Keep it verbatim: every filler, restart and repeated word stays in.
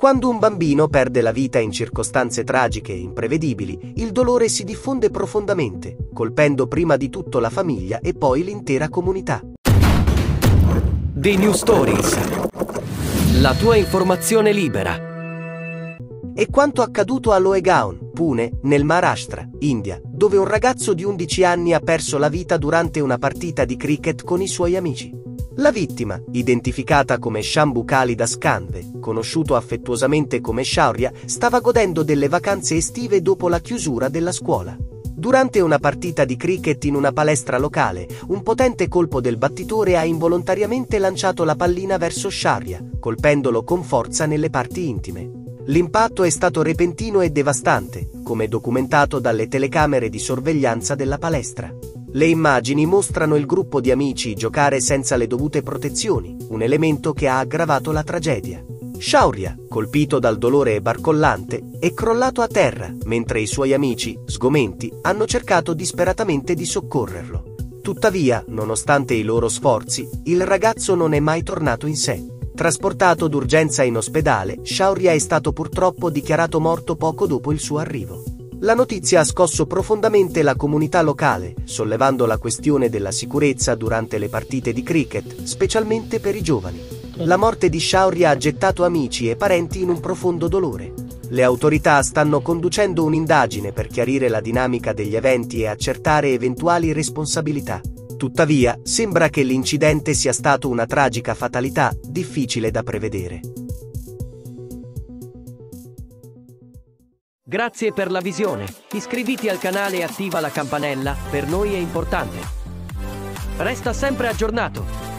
Quando un bambino perde la vita in circostanze tragiche e imprevedibili, il dolore si diffonde profondamente, colpendo prima di tutto la famiglia e poi l'intera comunità. The New Stories. La tua informazione libera. È quanto accaduto a Loegaon, Pune, nel Maharashtra, India, dove un ragazzo di undici anni ha perso la vita durante una partita di cricket con i suoi amici. La vittima, identificata come Shambhu Kalidas Kanve, conosciuto affettuosamente come Shaurya, stava godendo delle vacanze estive dopo la chiusura della scuola. Durante una partita di cricket in una palestra locale, un potente colpo del battitore ha involontariamente lanciato la pallina verso Shaurya, colpendolo con forza nelle parti intime. L'impatto è stato repentino e devastante, come documentato dalle telecamere di sorveglianza della palestra. Le immagini mostrano il gruppo di amici giocare senza le dovute protezioni, un elemento che ha aggravato la tragedia. Shaurya, colpito dal dolore barcollante, è crollato a terra, mentre i suoi amici, sgomenti, hanno cercato disperatamente di soccorrerlo. Tuttavia, nonostante i loro sforzi, il ragazzo non è mai tornato in sé. Trasportato d'urgenza in ospedale, Shaurya è stato purtroppo dichiarato morto poco dopo il suo arrivo. La notizia ha scosso profondamente la comunità locale, sollevando la questione della sicurezza durante le partite di cricket, specialmente per i giovani. La morte di Shaurya ha gettato amici e parenti in un profondo dolore. Le autorità stanno conducendo un'indagine per chiarire la dinamica degli eventi e accertare eventuali responsabilità. Tuttavia, sembra che l'incidente sia stato una tragica fatalità, difficile da prevedere. Grazie per la visione. Iscriviti al canale e attiva la campanella, per noi è importante. Resta sempre aggiornato.